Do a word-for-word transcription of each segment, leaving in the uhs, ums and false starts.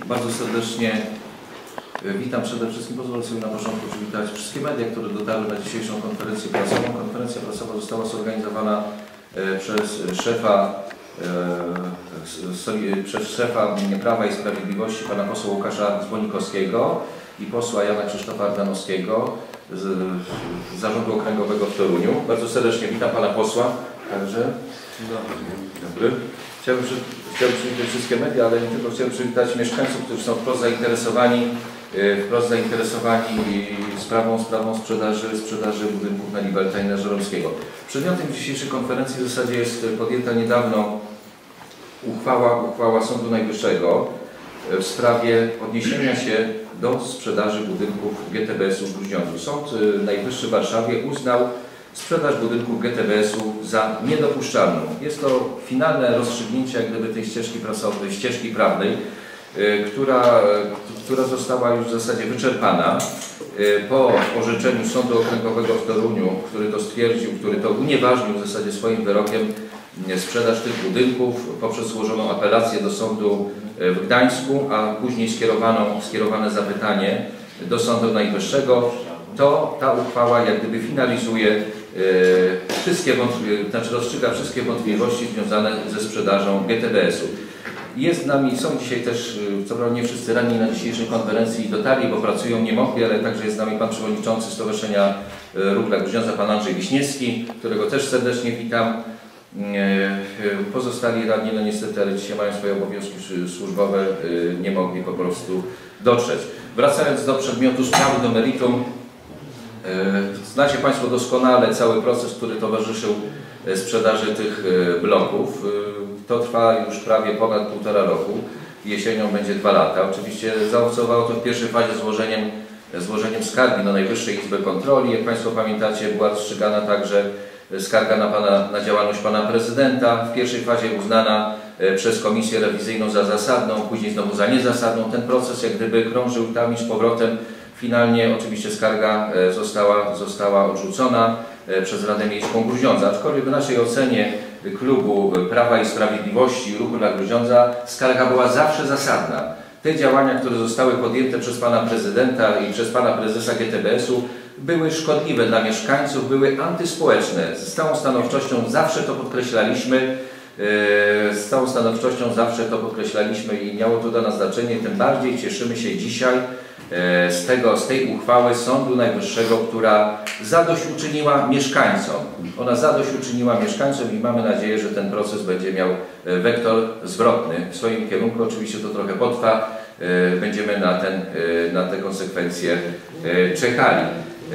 Bardzo serdecznie witam. Przede wszystkim pozwolę sobie na początku przywitać wszystkie media, które dotarły na dzisiejszą konferencję prasową. Konferencja prasowa została zorganizowana przez szefa, przez szefa Prawa i Sprawiedliwości, pana posła Łukasza Zbonikowskiego i posła Jana Krzysztofa Ardanowskiego z Zarządu Okręgowego w Toruniu. Bardzo serdecznie witam pana posła także. Dzień dobry. Dzień dobry. Chciałbym, chciałbym przywitać wszystkie media, ale nie tylko chciałbym przywitać mieszkańców, którzy są wprost zainteresowani, wprost zainteresowani sprawą, sprawą sprzedaży, sprzedaży budynków na Libeltajna Żeromskiego. Przedmiotem dzisiejszej konferencji w zasadzie jest podjęta niedawno uchwała, uchwała Sądu Najwyższego w sprawie odniesienia się do sprzedaży budynków G T B S-u w Gruźniądzu. Sąd Najwyższy w Warszawie uznał sprzedaż budynków G T B S-u za niedopuszczalną. Jest to finalne rozstrzygnięcie jak gdyby tej ścieżki prasowej, ścieżki prawnej, która, która została już w zasadzie wyczerpana po orzeczeniu Sądu Okręgowego w Toruniu, który to stwierdził, który to unieważnił w zasadzie swoim wyrokiem sprzedaż tych budynków poprzez złożoną apelację do sądu w Gdańsku, a później skierowaną, skierowane zapytanie do Sądu Najwyższego. To ta uchwała jak gdyby finalizuje e, wszystkie wątpliwości, znaczy rozstrzyga wszystkie wątpliwości związane ze sprzedażą G T B S-u. Jest z nami, są dzisiaj też, co prawda nie wszyscy ranni na dzisiejszej konferencji dotarli, bo pracują, nie mogli, ale także jest z nami pan przewodniczący Stowarzyszenia Ruch dla Gruźniądza, pan Andrzej Wiśniewski, którego też serdecznie witam. Pozostali radni, no niestety, ale dzisiaj mają swoje obowiązki służbowe, nie mogli po prostu dotrzeć. Wracając do przedmiotu sprawy, do meritum, znacie Państwo doskonale cały proces, który towarzyszył sprzedaży tych bloków. To trwa już prawie ponad półtora roku. Jesienią będzie dwa lata. Oczywiście zaowocowało to w pierwszej fazie złożeniem, złożeniem skargi do Najwyższej Izby Kontroli. Jak Państwo pamiętacie, była rozstrzygana także skarga na, pana, na działalność Pana Prezydenta. W pierwszej fazie uznana przez Komisję Rewizyjną za zasadną, później znowu za niezasadną. Ten proces jak gdyby krążył tam i z powrotem. Finalnie oczywiście skarga została, została odrzucona przez Radę Miejską Gruźniądza. Aczkolwiek w naszej ocenie klubu Prawa i Sprawiedliwości i Ruchu dla Gruźniądza skarga była zawsze zasadna. Te działania, które zostały podjęte przez Pana Prezydenta i przez Pana Prezesa G T B S-u były szkodliwe dla mieszkańców, były antyspołeczne. Z całą stanowczością zawsze to podkreślaliśmy. Z całą stanowczością zawsze to podkreślaliśmy i miało to dla nas znaczenie. Tym bardziej cieszymy się dzisiaj z, tego, z tej uchwały Sądu Najwyższego, która zadośćuczyniła mieszkańcom. Ona zadośćuczyniła mieszkańcom i mamy nadzieję, że ten proces będzie miał wektor zwrotny w swoim kierunku. Oczywiście to trochę potrwa. Będziemy na, ten, na te konsekwencje czekali.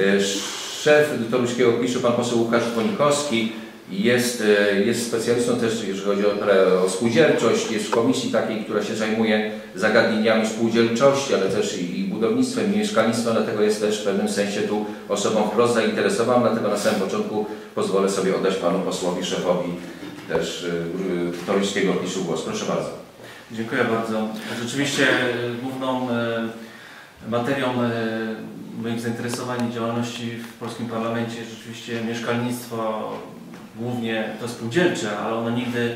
Szef toruńskiego KiSu, pan poseł Łukasz Zbonikowski, jest, jest specjalistą też, jeżeli chodzi o, o spółdzielczość, jest w komisji takiej, która się zajmuje zagadnieniami spółdzielczości, ale też i, i budownictwem, i mieszkalnictwem, dlatego jest też w pewnym sensie tu osobą wprost zainteresowaną, dlatego na samym początku pozwolę sobie oddać panu posłowi, szefowi też y, toruńskiego KiSu głos. Proszę bardzo. Dziękuję bardzo. Rzeczywiście główną y, materią y, moich zainteresowań i działalności w polskim parlamencie jest rzeczywiście mieszkalnictwo, głównie to spółdzielcze, ale ono nigdy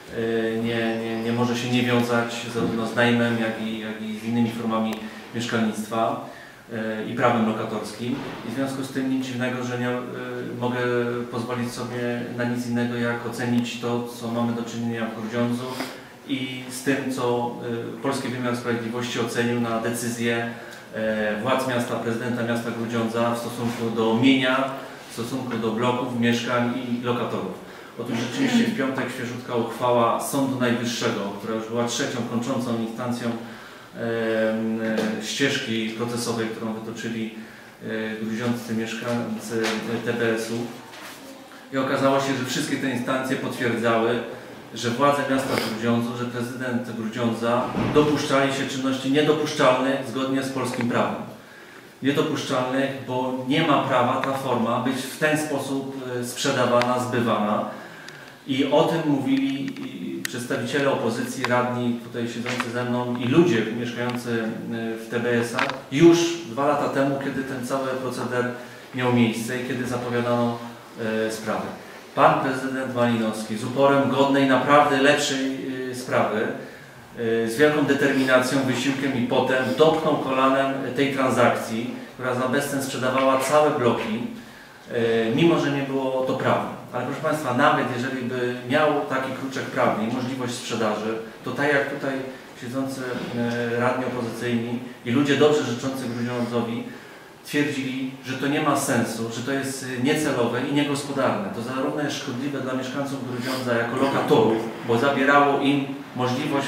nie, nie, nie może się nie wiązać zarówno z najmem, jak i, jak i z innymi formami mieszkalnictwa i prawem lokatorskim. I w związku z tym nic dziwnego, że nie mogę pozwolić sobie na nic innego, jak ocenić to, co mamy do czynienia w Grudziądzu i z tym, co polski wymiar sprawiedliwości ocenił na decyzję władz miasta, prezydenta miasta Grudziądza w stosunku do mienia, w stosunku do bloków, mieszkań i lokatorów. Otóż rzeczywiście w piątek świeżutka uchwała Sądu Najwyższego, która już była trzecią kończącą instancją e, e, ścieżki procesowej, którą wytoczyli e, gruziąccy mieszkańcy T B S-u. I okazało się, że wszystkie te instancje potwierdzały, że władze miasta Grudziądzu, że prezydent Grudziądza dopuszczali się czynności niedopuszczalnych zgodnie z polskim prawem. Niedopuszczalnych, bo nie ma prawa ta forma być w ten sposób sprzedawana, zbywana. I o tym mówili przedstawiciele opozycji, radni tutaj siedzący ze mną i ludzie mieszkający w T B S-ach już dwa lata temu, kiedy ten cały proceder miał miejsce i kiedy zapowiadano e, sprawę. Pan prezydent Malinowski z uporem godnej naprawdę lepszej e, sprawy z wielką determinacją, wysiłkiem i potem dotknął kolanem tej transakcji, która za bezcen sprzedawała całe bloki, mimo że nie było to prawne. Ale proszę Państwa, nawet jeżeli by miał taki kruczek prawny i możliwość sprzedaży, to tak jak tutaj siedzący radni opozycyjni i ludzie dobrze życzący Grudziądzowi twierdzili, że to nie ma sensu, że to jest niecelowe i niegospodarne. To zarówno jest szkodliwe dla mieszkańców Grudziądza jako lokatorów, bo zabierało im możliwość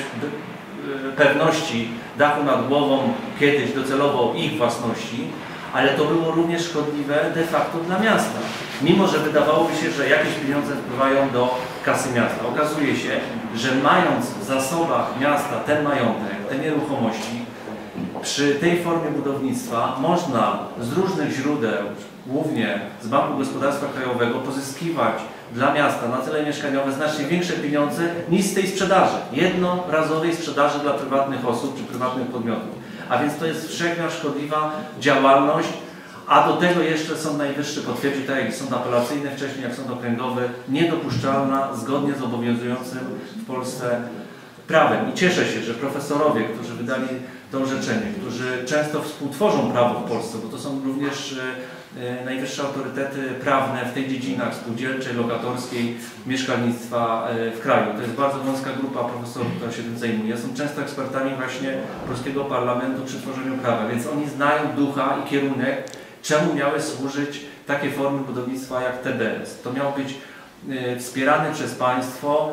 pewności dachu nad głową, kiedyś docelowo ich własności, ale to było również szkodliwe de facto dla miasta. Mimo że wydawałoby się, że jakieś pieniądze wpływają do kasy miasta. Okazuje się, że mając w zasobach miasta ten majątek, te nieruchomości, przy tej formie budownictwa można z różnych źródeł, głównie z Banku Gospodarstwa Krajowego, pozyskiwać dla miasta na cele mieszkaniowe znacznie większe pieniądze niż z tej sprzedaży, jednorazowej sprzedaży dla prywatnych osób czy prywatnych podmiotów. A więc to jest wszechmiar szkodliwa działalność, a do tego jeszcze Sąd Najwyższy potwierdził, tak jak sąd apelacyjny wcześniej, jak sąd okręgowy, niedopuszczalna zgodnie z obowiązującym w Polsce prawem. I cieszę się, że profesorowie, którzy wydali to orzeczenie, którzy często współtworzą prawo w Polsce, bo to są również e, najwyższe autorytety prawne w tych dziedzinach spółdzielczej, lokatorskiej, mieszkalnictwa e, w kraju. To jest bardzo wąska grupa profesorów, która się tym zajmuje. Są często ekspertami właśnie polskiego parlamentu przy tworzeniu prawa, więc oni znają ducha i kierunek, czemu miały służyć takie formy budownictwa jak T D S. To miało być e, wspierane przez państwo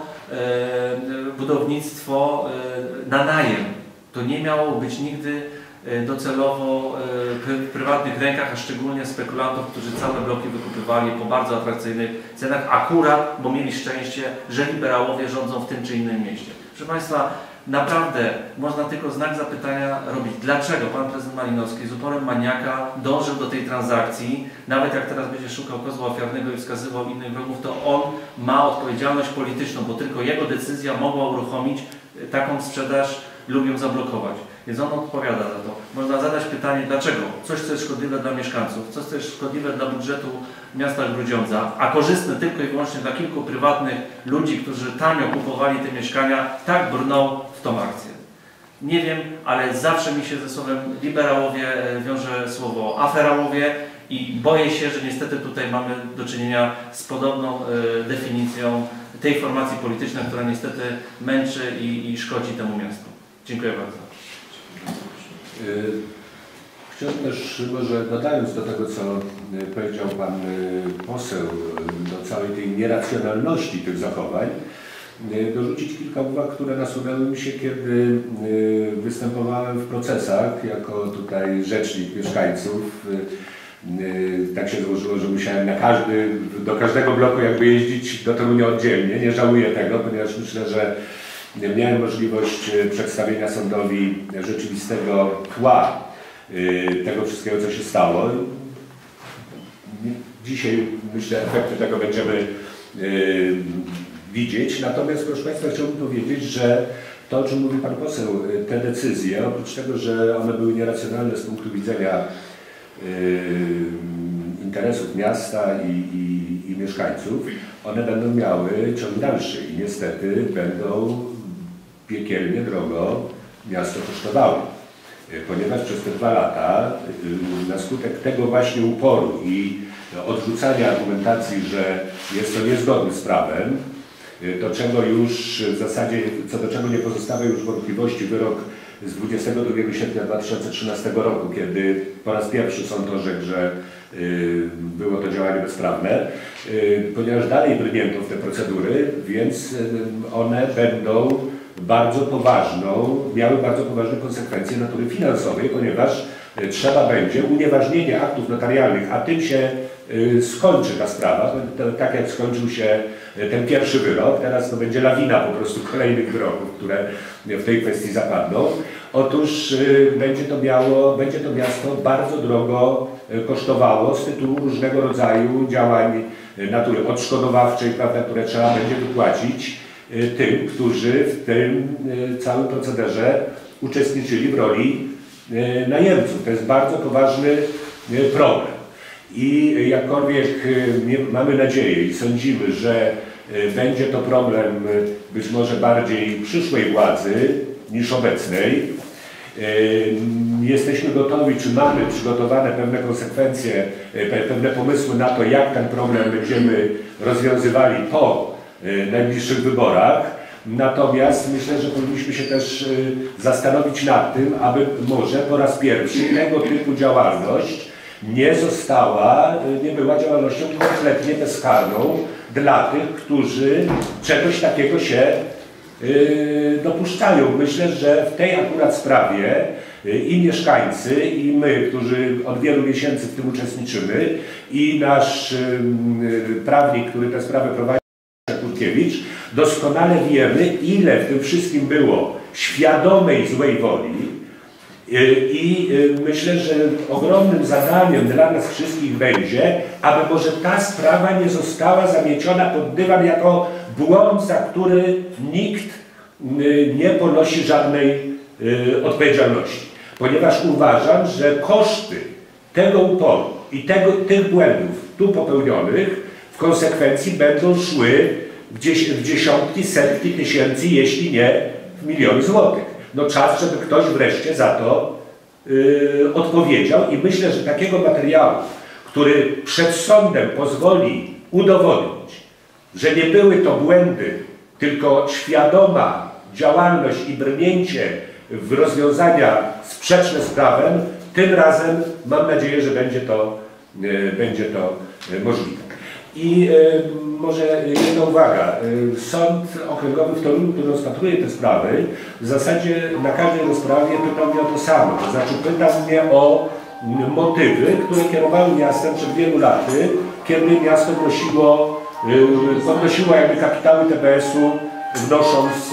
e, budownictwo e, na najem. To nie miało być nigdy docelowo w prywatnych rękach, a szczególnie spekulantów, którzy całe bloki wykupywali po bardzo atrakcyjnych cenach, akurat, bo mieli szczęście, że liberałowie rządzą w tym czy innym mieście. Proszę Państwa, naprawdę można tylko znak zapytania robić. Dlaczego pan prezydent Malinowski z uporem maniaka dążył do tej transakcji, nawet jak teraz będzie szukał kozła ofiarnego i wskazywał innych wrogów, to on ma odpowiedzialność polityczną, bo tylko jego decyzja mogła uruchomić taką sprzedaż lub ją zablokować. Więc on odpowiada za to. Można zadać pytanie, dlaczego coś, co jest szkodliwe dla mieszkańców, coś, co jest szkodliwe dla budżetu miasta Grudziądza, a korzystne tylko i wyłącznie dla kilku prywatnych ludzi, którzy tanio kupowali te mieszkania, tak brnął w tą akcję. Nie wiem, ale zawsze mi się ze słowem liberałowie wiąże słowo aferałowie i boję się, że niestety tutaj mamy do czynienia z podobną y, definicją tej formacji politycznej, która niestety męczy i, i szkodzi temu miastu. Dziękuję bardzo. Chciałbym też, może dodając do tego, co powiedział pan poseł, do całej tej nieracjonalności tych zachowań, dorzucić kilka uwag, które nasunęły mi się, kiedy występowałem w procesach jako tutaj rzecznik mieszkańców. Tak się złożyło, że musiałem na każdy, do każdego bloku jakby jeździć do Torunia oddzielnie. Nie żałuję tego, ponieważ myślę, że miałem możliwość przedstawienia sądowi rzeczywistego tła tego wszystkiego, co się stało. Dzisiaj, myślę, efekty tego będziemy widzieć. Natomiast, proszę Państwa, chciałbym powiedzieć, że to, o czym mówi pan poseł, te decyzje, oprócz tego, że one były nieracjonalne z punktu widzenia interesów miasta i, i, i mieszkańców, one będą miały ciąg dalszy i niestety będą piekielnie drogo miasto kosztowały. Ponieważ przez te dwa lata na skutek tego właśnie uporu i odrzucania argumentacji, że jest to niezgodne z prawem, do czego już w zasadzie, co do czego nie pozostawia już wątpliwości wyrok z dwudziestego drugiego sierpnia dwa tysiące trzynastego roku, kiedy po raz pierwszy sąd orzekł, że y, było to działanie bezprawne, y, ponieważ dalej brnięto w te procedury, więc y, one będą bardzo poważną, miały bardzo poważne konsekwencje natury finansowej, ponieważ y, trzeba będzie unieważnienie aktów notarialnych, a tym się y, skończy ta sprawa, to, tak jak skończył się ten pierwszy wyrok, teraz to będzie lawina po prostu kolejnych wyroków, które w tej kwestii zapadną. Otóż y, będzie to miało, będzie to miasto bardzo drogo y, kosztowało z tytułu różnego rodzaju działań y, natury odszkodowawczej, prawda, które trzeba będzie wypłacić y, tym, którzy w tym y, całym procederze uczestniczyli w roli y, najemców. To jest bardzo poważny y, problem. I jakkolwiek y, mamy nadzieję i sądzimy, że y, będzie to problem y, być może bardziej przyszłej władzy, niż obecnej. Jesteśmy gotowi, czy mamy przygotowane pewne konsekwencje, pewne pomysły na to, jak ten problem będziemy rozwiązywali po najbliższych wyborach. Natomiast myślę, że powinniśmy się też zastanowić nad tym, aby może po raz pierwszy tego typu działalność nie została, nie była działalnością kompletnie bezkarną dla tych, którzy czegoś takiego się dopuszczają. Myślę, że w tej akurat sprawie i mieszkańcy, i my, którzy od wielu miesięcy w tym uczestniczymy, i nasz prawnik, który tę sprawę prowadzi, Kurkiewicz, doskonale wiemy, ile w tym wszystkim było świadomej złej woli i myślę, że ogromnym zadaniem dla nas wszystkich będzie, aby może ta sprawa nie została zamieciona pod dywan jako błąd, za który nikt nie ponosi żadnej odpowiedzialności. Ponieważ uważam, że koszty tego uporu i tego, tych błędów tu popełnionych w konsekwencji będą szły w, dzies w dziesiątki, setki tysięcy, jeśli nie w miliony złotych. No czas, żeby ktoś wreszcie za to yy, odpowiedział i myślę, że takiego materiału, który przed sądem pozwoli udowodnić, że nie były to błędy, tylko świadoma działalność i brnięcie w rozwiązania sprzeczne z prawem, tym razem mam nadzieję, że będzie to, yy, będzie to yy, możliwe. I yy, może jedna uwaga. Sąd Okręgowy w Toruniu, który rozpatruje te sprawy, w zasadzie na każdej rozprawie pytał mnie o to samo. To znaczy pytał mnie o motywy, które kierowały miastem przed wielu laty, kiedy miasto wnosiło, podnosiło jakby kapitały T B S-u, wnosząc,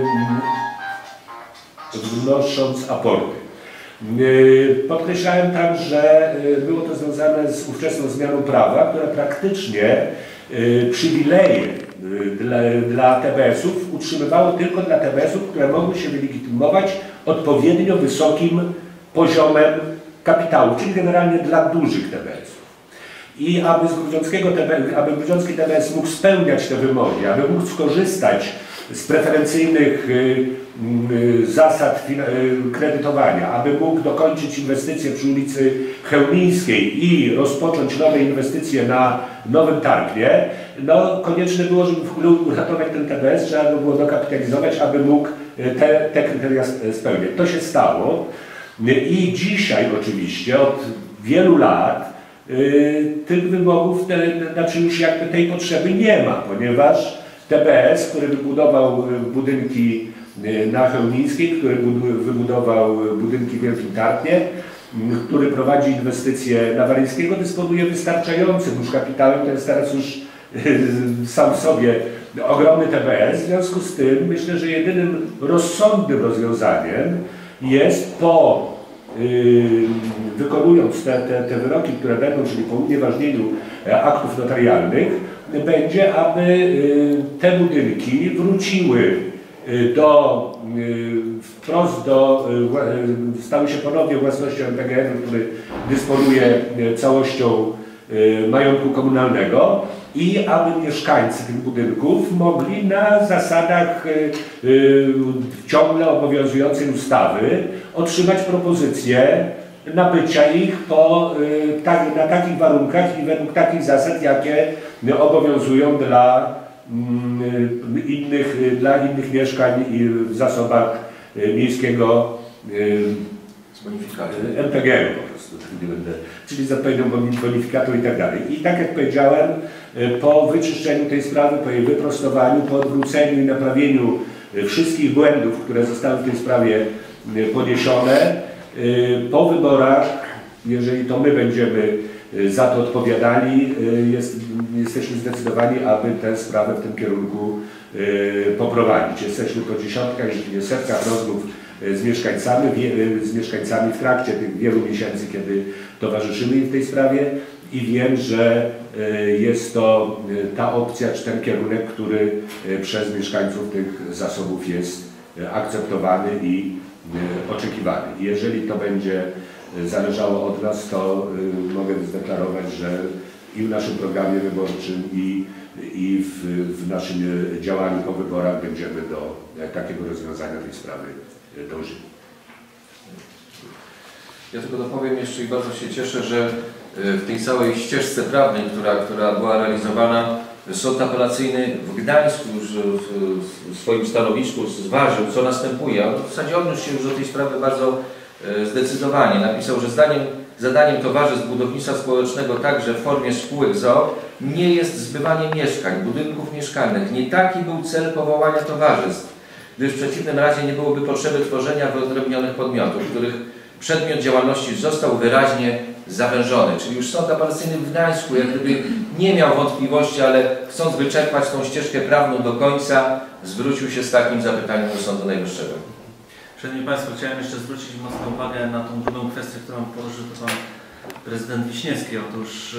wnosząc aporty. Podkreślałem tam, że było to związane z ówczesną zmianą prawa, która praktycznie przywileje dla, dla T B S-ów utrzymywało tylko dla T B S-ów, które mogły się wylegitymować odpowiednio wysokim poziomem kapitału, czyli generalnie dla dużych T B S-ów. I aby, z grudziąckiego T B, aby grudziącki T B S mógł spełniać te wymogi, aby mógł skorzystać z preferencyjnych y, y, zasad y, kredytowania, aby mógł dokończyć inwestycje przy ulicy Chełmińskiej i rozpocząć nowe inwestycje na Nowym Targnie, no konieczne było, żeby w ogóle uratować ten T B S, trzeba by było dokapitalizować, aby mógł te, te kryteria spełniać. To się stało i dzisiaj oczywiście od wielu lat y, tych wymogów, te, znaczy już jakby tej potrzeby nie ma, ponieważ T B S, który wybudował budynki na Chełmińskiej, który wybudował budynki w Wielkim Tarnie, który prowadzi inwestycje na Waryńskiego, dysponuje wystarczającym już kapitałem, to jest teraz już sam w sobie ogromny T B S. W związku z tym myślę, że jedynym rozsądnym rozwiązaniem jest po yy, wykonując te, te, te wyroki, które będą, czyli po unieważnieniu aktów notarialnych, będzie, aby te budynki wróciły do, wprost do, stały się ponownie własnością M P G N, który dysponuje całością majątku komunalnego i aby mieszkańcy tych budynków mogli na zasadach ciągle obowiązującej ustawy otrzymać propozycje nabycia ich po, tak, na takich warunkach i według takich zasad, jakie obowiązują dla innych, dla innych mieszkań i w zasobach miejskiego M P G N po prostu, nie będę, czyli z odpowiednią bonifikatą i tak dalej. I tak jak powiedziałem, po wyczyszczeniu tej sprawy, po jej wyprostowaniu, po odwróceniu i naprawieniu wszystkich błędów, które zostały w tej sprawie poniesione, po wyborach, jeżeli to my będziemy za to odpowiadali, jest, jesteśmy zdecydowani, aby tę sprawę w tym kierunku poprowadzić. Jesteśmy po dziesiątkach, jeśli nie setkach rozmów z mieszkańcami, z mieszkańcami w trakcie tych wielu miesięcy, kiedy towarzyszymy im w tej sprawie i wiem, że jest to ta opcja, czy ten kierunek, który przez mieszkańców tych zasobów jest akceptowany i oczekiwany. Jeżeli to będzie zależało od nas, to mogę zdeklarować, że i w naszym programie wyborczym, i, i w, w naszym działaniu po wyborach będziemy do takiego rozwiązania tej sprawy dążyli. Ja tylko dopowiem jeszcze i bardzo się cieszę, że w tej całej ścieżce prawnej, która, która była realizowana, Sąd Apelacyjny w Gdańsku już w swoim stanowisku zważył, co następuje. On w zasadzie odniósł się już do tej sprawy bardzo zdecydowanie. Napisał, że zdaniem, zadaniem towarzystw budownictwa społecznego także w formie spółek z o o nie jest zbywanie mieszkań, budynków mieszkalnych. Nie taki był cel powołania towarzystw, gdyż w przeciwnym razie nie byłoby potrzeby tworzenia wyodrębnionych podmiotów, których przedmiot działalności został wyraźnie zawężony. Czyli już Sąd Apelacyjny w Gdańsku jak gdyby nie miał wątpliwości, ale chcąc wyczerpać tą ścieżkę prawną do końca, zwrócił się z takim zapytaniem do Sądu Najwyższego. Szanowni Państwo, chciałem jeszcze zwrócić mocną uwagę na tą drugą kwestię, którą poruszył Pan Prezydent Wiśniewski. Otóż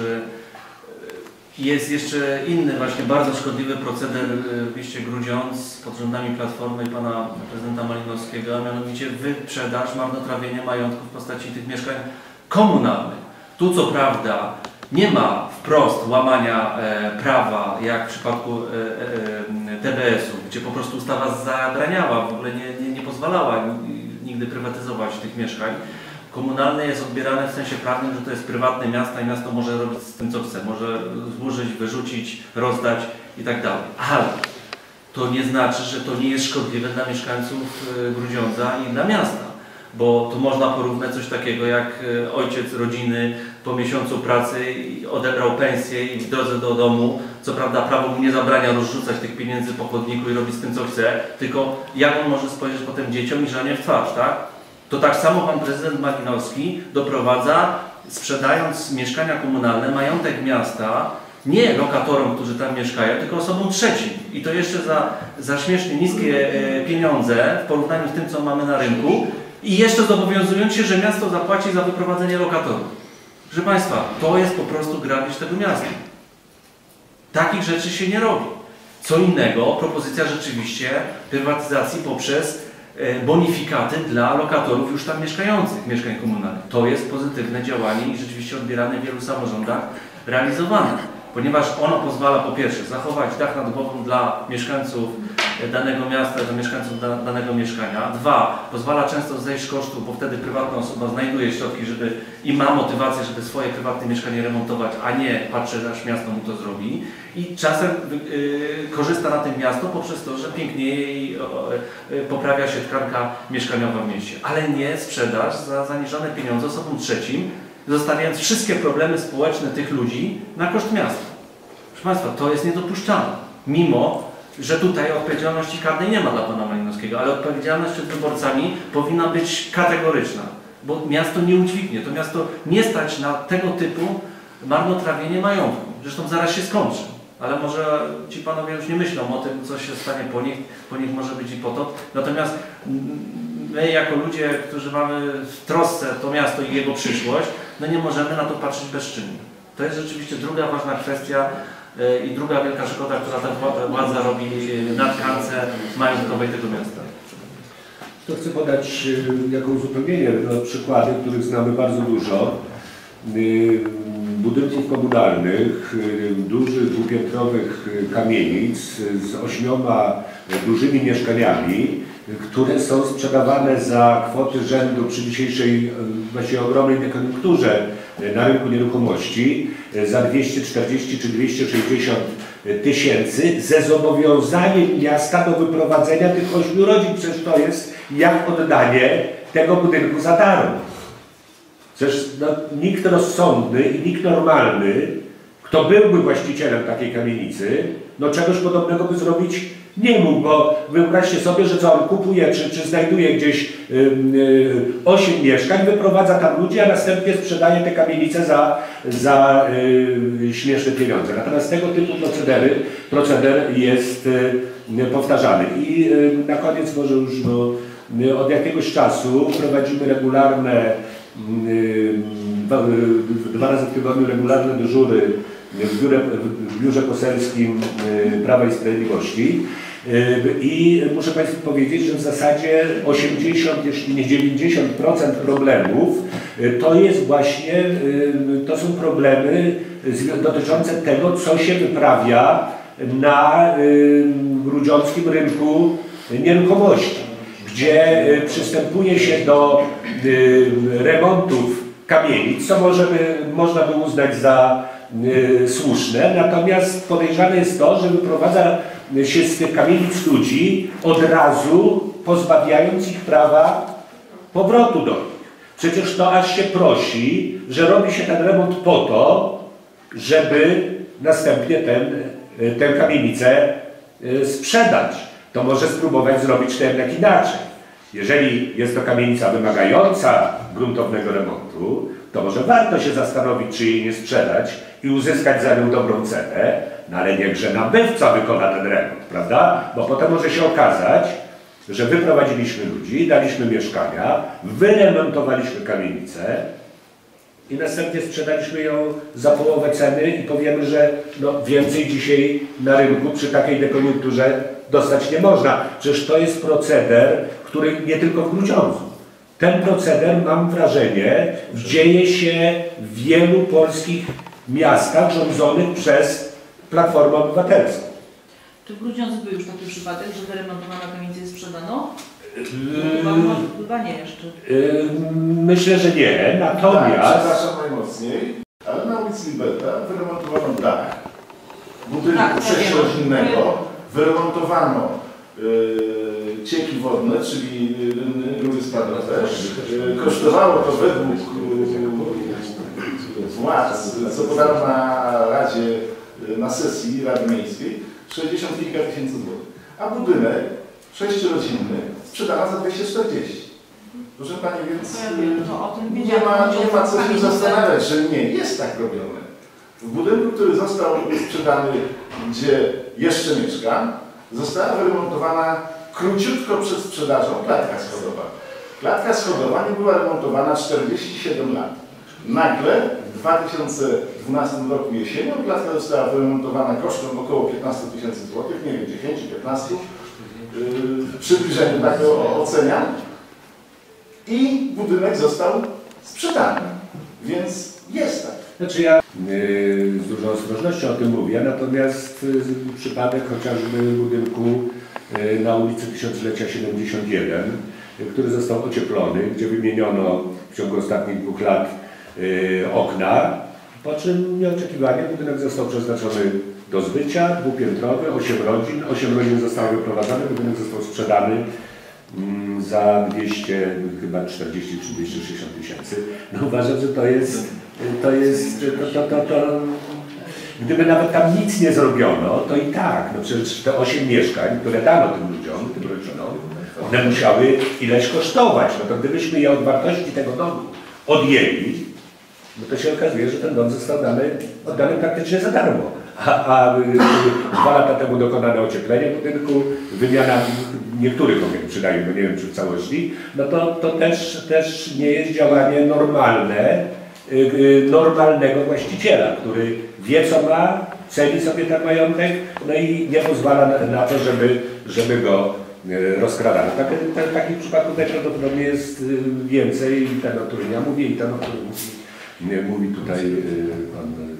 jest jeszcze inny właśnie bardzo szkodliwy proceder w mieście Grudziądz pod rządami Platformy i Pana Prezydenta Malinowskiego, a mianowicie wyprzedaż, marnotrawienie majątku w postaci tych mieszkań komunalnych. Tu co prawda nie ma wprost łamania e, prawa, jak w przypadku e, e, T B S-u, gdzie po prostu ustawa zabraniała, w ogóle nie, nie, nie pozwalała nigdy prywatyzować tych mieszkań. Komunalne jest odbierane w sensie prawnym, że to jest prywatne miasto i miasto może robić z tym co chce, może zburzyć, wyrzucić, rozdać i tak dalej. Ale to nie znaczy, że to nie jest szkodliwe dla mieszkańców Grudziądza i dla miasta. Bo tu można porównać coś takiego, jak ojciec rodziny po miesiącu pracy odebrał pensję i w drodze do domu, co prawda prawo mu nie zabrania rozrzucać tych pieniędzy po chodniku i robić z tym co chce, tylko jak on może spojrzeć potem dzieciom i żonie w twarz, tak? To tak samo pan prezydent Malinowski doprowadza, sprzedając mieszkania komunalne, majątek miasta, nie lokatorom, którzy tam mieszkają, tylko osobom trzecim. I to jeszcze za, za śmiesznie niskie e, pieniądze w porównaniu z tym, co mamy na rynku. I jeszcze zobowiązując się, że miasto zapłaci za wyprowadzenie lokatorów. Proszę Państwa, to jest po prostu grabież tego miasta. Takich rzeczy się nie robi. Co innego, propozycja rzeczywiście prywatyzacji poprzez bonifikaty dla lokatorów już tam mieszkających, mieszkań komunalnych. To jest pozytywne działanie i rzeczywiście odbierane w wielu samorządach realizowane. Ponieważ ono pozwala po pierwsze zachować dach nad głową dla mieszkańców danego miasta, dla mieszkańców da, danego mieszkania. Dwa, pozwala często zejść z kosztów, bo wtedy prywatna osoba znajduje środki, żeby i ma motywację, żeby swoje prywatne mieszkanie remontować, a nie patrzy, aż miasto mu to zrobi. I czasem yy, korzysta na tym miasto poprzez to, że pięknieje i yy, poprawia się tkanka mieszkaniowa w mieście. Ale nie sprzedaż za zaniżone pieniądze osobom trzecim, zostawiając wszystkie problemy społeczne tych ludzi na koszt miasta. Proszę Państwa, to jest niedopuszczalne. Mimo że tutaj odpowiedzialności karnej nie ma dla pana Malinowskiego, ale odpowiedzialność przed wyborcami powinna być kategoryczna, bo miasto nie udźwignie, to miasto nie stać na tego typu marnotrawienie majątku. Zresztą zaraz się skończy, ale może ci panowie już nie myślą o tym, co się stanie po nich, po nich może być i potop. Natomiast my jako ludzie, którzy mamy w trosce to miasto i jego przyszłość, no nie możemy na to patrzeć bezczynnie. To jest rzeczywiście druga ważna kwestia i druga wielka szkoda, która ta władza robi na tkance majątkowej tego miasta. To chcę podać jako uzupełnienie no, przykłady, których znamy bardzo dużo. Budynków komunalnych, dużych dwupiętrowych kamienic z ośmioma dużymi mieszkaniami, które są sprzedawane za kwoty rzędu przy dzisiejszej właściwie ogromnej dekoniunkturze na rynku nieruchomości za dwieście czterdzieści czy dwieście sześćdziesiąt tysięcy ze zobowiązaniem miasta do wyprowadzenia tych ośmiu rodzin. Przecież to jest jak oddanie tego budynku za darmo. Przecież no, nikt rozsądny i nikt normalny, kto byłby właścicielem takiej kamienicy, no czegoś podobnego by zrobić nie mógł, bo wyobraźcie sobie, że co on kupuje, czy, czy znajduje gdzieś osiem yy, mieszkań, wyprowadza tam ludzi, a następnie sprzedaje te kamienice za, za yy, śmieszne pieniądze. Natomiast tego typu procedery, proceder jest yy, powtarzany. I yy, na koniec może już no, yy, od jakiegoś czasu prowadzimy regularne, yy, dwa, yy, dwa razy w tygodniu regularne dyżury w, biurze, w biurze poselskim yy, Prawa i Sprawiedliwości. I muszę Państwu powiedzieć, że w zasadzie osiemdziesiąt, jeśli nie dziewięćdziesiąt procent problemów to jest właśnie, to są problemy dotyczące tego, co się wyprawia na grudziąckim rynku nieruchomości. gdzie przystępuje się do remontów kamienic, co możemy, można by uznać za słuszne, natomiast podejrzane jest to, że wyprowadza się z tych kamienic ludzi od razu, pozbawiając ich prawa powrotu do nich. Przecież to aż się prosi, że robi się ten remont po to, żeby następnie ten, tę kamienicę sprzedać. To może spróbować zrobić to jednak inaczej. Jeżeli jest to kamienica wymagająca gruntownego remontu, to może warto się zastanowić, czy jej nie sprzedać i uzyskać za nią dobrą cenę, no ale niechże nabywca wykona ten remont, prawda? Bo potem może się okazać, że wyprowadziliśmy ludzi, daliśmy mieszkania, wyremontowaliśmy kamienicę i następnie sprzedaliśmy ją za połowę ceny i powiemy, że no więcej dzisiaj na rynku przy takiej dekoniunkturze dostać nie można. Przecież to jest proceder, który nie tylko w Grudziądzu. Ten proceder, mam wrażenie, dzieje się w wielu polskich miastach rządzonych przez Platformę Obywatelską. Czy w Grudziądzu był już taki przypadek, że wyremontowana kamienica jest sprzedano? Chyba, chyba nie jeszcze. Myślę, że nie, natomiast... Tak, przepraszam najmocniej, ale na ulicy Liberta wyremontowano dach budynku tak, sześciorodzinnego, wyremontowano yy, cieki wodne, czyli rury spadowe. Yy, kosztowało to według yy, władz, co podano na Radzie, yy, na sesji Rady Miejskiej, sześćdziesiąt kilka tysięcy złotych. A budynek sześciorodzinny sprzedano za dwieście czterdzieści. Proszę Pani, więc nie ma, nie ma co się zastanawiać, że nie jest tak robione. W budynku, który został sprzedany, gdzie jeszcze mieszkam, została wyremontowana króciutko przed sprzedażą klatka schodowa. Klatka schodowa nie była remontowana czterdzieści siedem lat. Nagle w dwa tysiące dwunastym roku jesienią klatka została wyremontowana kosztem około piętnaście tysięcy złotych, nie wiem, dziesięć piętnaście. W przybliżeniu tak to oceniam. I budynek został sprzedany. Więc jest tak. Znaczy ja yy, z dużą ostrożnością o tym mówię, natomiast yy, przypadek chociażby budynku yy, na ulicy Tysiąclecia siedemdziesiąt jeden, yy, który został ocieplony, gdzie wymieniono w ciągu ostatnich dwóch lat yy, okna, po czym nieoczekiwanie budynek został przeznaczony do zbycia, dwupiętrowy, osiem rodzin, osiem rodzin zostało wyprowadzone, budynek został sprzedany mm, za dwieście, chyba czterdzieści czy dwieście sześćdziesiąt tysięcy. No uważam, że to jest, to jest, to, to, to, to, gdyby nawet tam nic nie zrobiono, to i tak, no przecież te osiem mieszkań, które dano tym ludziom, tym rodzinom, one musiały ileś kosztować, no to gdybyśmy je od wartości tego domu odjęli, no to się okazuje, że ten dom został dany, oddany praktycznie za darmo. A, a y, dwa lata temu dokonane ocieplenie budynku, wymiana niektórych okien przynajmniej, bo nie wiem czy w całości, no to, to też, też nie jest działanie normalne, y, y, normalnego właściciela, który wie co ma, ceni sobie ten majątek, no i nie pozwala na, na to, żeby, żeby go y, rozkradano. Tak, tak, takich przypadków najprawdopodobniej jest y, więcej, i ten, o którym ja mówię, i ten, o którym mówi, mówi tutaj y, pan.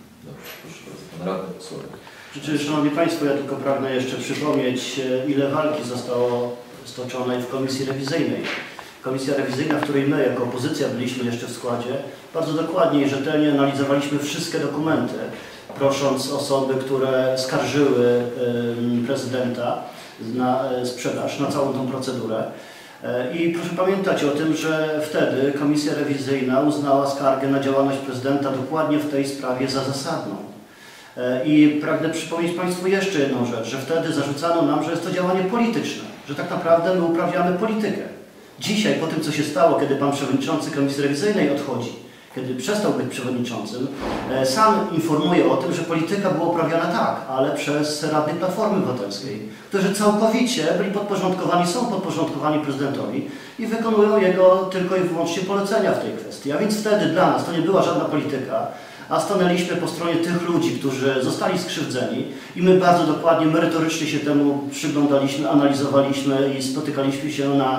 Przecież, Szanowni Państwo, ja tylko pragnę jeszcze przypomnieć, ile walki zostało stoczonej w Komisji Rewizyjnej. Komisja Rewizyjna, w której my jako opozycja byliśmy jeszcze w składzie, bardzo dokładnie i rzetelnie analizowaliśmy wszystkie dokumenty, prosząc osoby, które skarżyły prezydenta na sprzedaż, na całą tą procedurę. I proszę pamiętać o tym, że wtedy Komisja Rewizyjna uznała skargę na działalność prezydenta dokładnie w tej sprawie za zasadną. I pragnę przypomnieć Państwu jeszcze jedną rzecz, że wtedy zarzucano nam, że jest to działanie polityczne, że tak naprawdę my uprawiamy politykę. Dzisiaj, po tym co się stało, kiedy Pan Przewodniczący Komisji Rewizyjnej odchodzi, kiedy przestał być Przewodniczącym, sam informuje o tym, że polityka była uprawiana tak, ale przez radnych Platformy Obywatelskiej, którzy całkowicie byli podporządkowani, są podporządkowani prezydentowi i wykonują jego tylko i wyłącznie polecenia w tej kwestii. A więc wtedy dla nas to nie była żadna polityka, a stanęliśmy po stronie tych ludzi, którzy zostali skrzywdzeni i my bardzo dokładnie, merytorycznie się temu przyglądaliśmy, analizowaliśmy i spotykaliśmy się na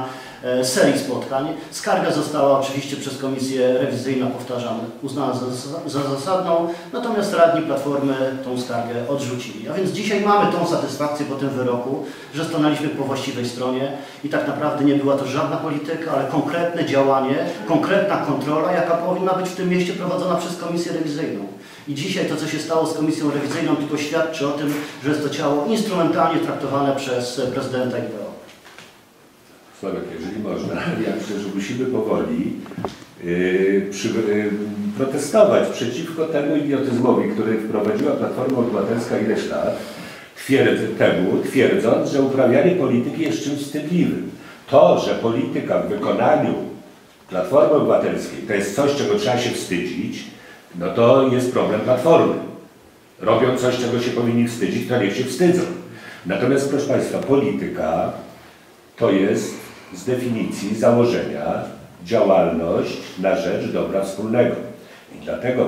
serii spotkań. Skarga została oczywiście przez komisję rewizyjną, powtarzam, uznana za, za zasadną, natomiast radni Platformy tą skargę odrzucili. A więc dzisiaj mamy tą satysfakcję po tym wyroku, że stanęliśmy po właściwej stronie i tak naprawdę nie była to żadna polityka, ale konkretne działanie, konkretna kontrola, jaka powinna być w tym mieście prowadzona przez komisję rewizyjną. I dzisiaj to, co się stało z komisją rewizyjną, tylko świadczy o tym, że jest to ciało instrumentalnie traktowane przez prezydenta i P O. Sławek, jeżeli można, ja myślę, że musimy powoli yy, przy, yy, protestować przeciwko temu idiotyzmowi, który wprowadziła Platforma Obywatelska ileś lat twierdz, temu, twierdząc, że uprawianie polityki jest czymś wstydliwym. To, że polityka w wykonaniu Platformy Obywatelskiej to jest coś, czego trzeba się wstydzić, no to jest problem Platformy. Robią coś, czego się powinni wstydzić, to niech się wstydzą. Natomiast, proszę Państwa, polityka to jest z definicji założenia działalność na rzecz dobra wspólnego. I dlatego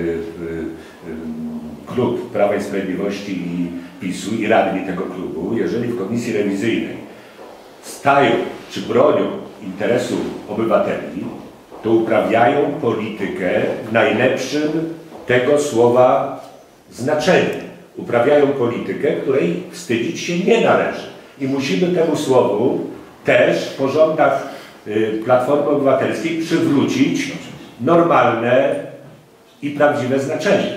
klub Prawa i Sprawiedliwości i PiSu i radni tego klubu, jeżeli w komisji rewizyjnej stają czy bronią interesu obywateli, to uprawiają politykę w najlepszym tego słowa znaczeniu. Uprawiają politykę, której wstydzić się nie należy. I musimy temu słowu też po rządach Platformy Obywatelskiej przywrócić normalne i prawdziwe znaczenie.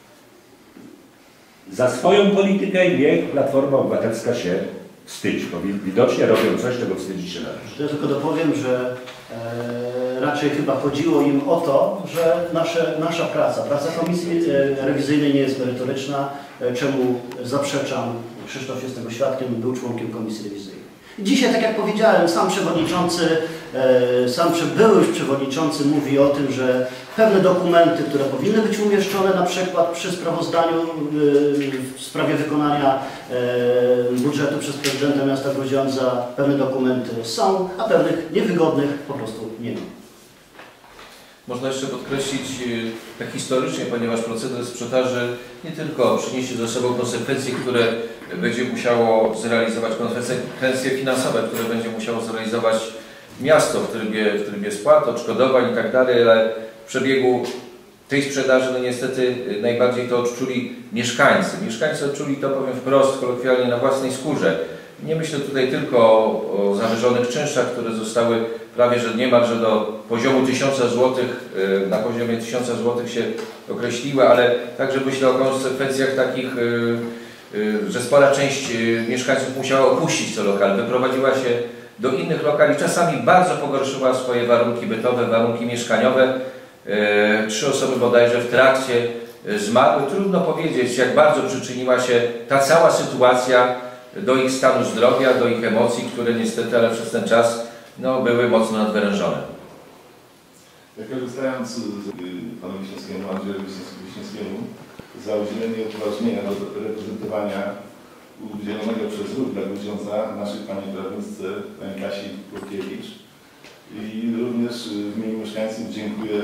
Za swoją politykę niech Platforma Obywatelska się wstydzi, bo widocznie robią coś, czego wstydzić się należy. To ja tylko dopowiem, że e, raczej chyba chodziło im o to, że nasze, nasza praca, praca komisji e, rewizyjnej nie jest merytoryczna, e, czemu zaprzeczam. Krzysztof jest tego świadkiem, był członkiem komisji rewizyjnej. Dzisiaj, tak jak powiedziałem, sam przewodniczący, e, sam były już przewodniczący mówi o tym, że pewne dokumenty, które powinny być umieszczone na przykład przy sprawozdaniu e, w sprawie wykonania e, budżetu przez prezydenta miasta Grudziądza, pewne dokumenty są, a pewnych niewygodnych po prostu nie ma. Można jeszcze podkreślić tak historycznie, ponieważ proceder sprzedaży nie tylko przyniesie ze sobą konsekwencje, które będzie musiało zrealizować, konsekwencje finansowe, które będzie musiało zrealizować miasto w trybie, w trybie spłat, odszkodowań i tak dalej, ale w przebiegu tej sprzedaży no niestety najbardziej to odczuli mieszkańcy. Mieszkańcy odczuli to, powiem wprost, kolokwialnie, na własnej skórze. Nie myślę tutaj tylko o, o zawyżonych czynszach, które zostały prawie że niemalże do poziomu tysiąca złotych, na poziomie tysiąca złotych się określiły, ale także myślę o konsekwencjach takich, że spora część mieszkańców musiała opuścić to lokal, wyprowadziła się do innych lokali, czasami bardzo pogorszyła swoje warunki bytowe, warunki mieszkaniowe. Trzy osoby bodajże w trakcie zmarły. Trudno powiedzieć, jak bardzo przyczyniła się ta cała sytuacja do ich stanu zdrowia, do ich emocji, które niestety, ale przez ten czas no, były mocno nadwyrężone. Ja korzystając z panu Wiśniewskiemu, Andrzejowi Wiśniewskiemu, za udzielenie upoważnienia do reprezentowania udzielonego przez ruch dla Grudziądza naszej pani prawniczce, pani Kasi Kurkiewicz. I również w imieniu mieszkańców dziękuję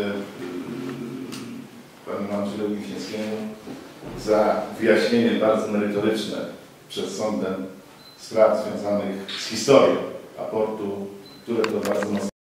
panu Andrzejowi Wiśniewskiemu za wyjaśnienie bardzo merytoryczne przed sądem spraw związanych z historią aportu, które to bardzo mocno